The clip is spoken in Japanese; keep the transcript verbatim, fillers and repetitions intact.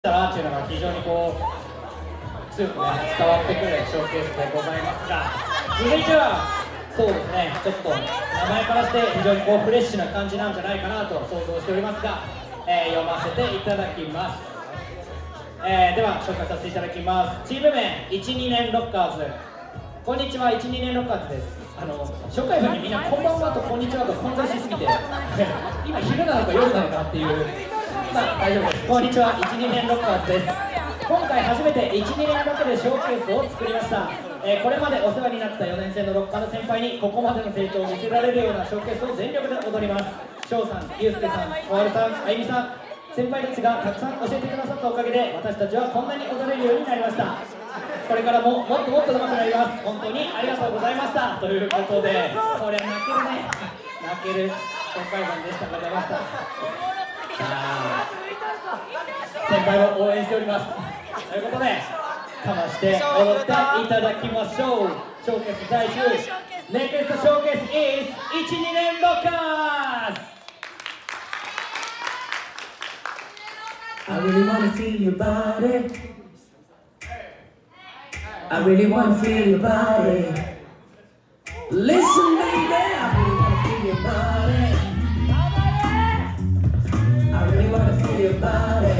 らっていうのが非常にこう強くね伝わってくるショーケースでございますが、続いてはそうですね、ちょっと名前からして非常にこうフレッシュな感じなんじゃないかなと想像しておりますが、えー、読ませていただきます。えー、では紹介させていただきます。チーム名いちにねんロッカーズ。こんにちは、いちにねんロッカーズです。あの初回分にみんなこんばんはとこんにちはと混在しすぎて今昼なのか夜なのかっていう、まあ大丈夫です。こんにちは、いちにねんロッカーズです。今回初めていちにねんだけでショーケースを作りました。えー、これまでお世話になったよねん生のロッカーの先輩にここまでの成長を見せられるようなショーケースを全力で踊ります。翔さん、ゆうすけさん、小春さん、あゆみさん、先輩たちがたくさん教えてくださったおかげで私たちはこんなに踊れるようになりました。これからももっともっと上手くなります。本当にありがとうございましたということで、これ泣けるね、泣ける紹介文でした。ございました。先輩を応援しておりますということで、かまして踊っていただきましょう。ショーケースだいじゅう、ネクストショーケース is いちにねんロッカーズ。 I really wanna feel your body. I really wanna feel your body. Listen, baby, I really wanna feel your body. I really wanna feel your body.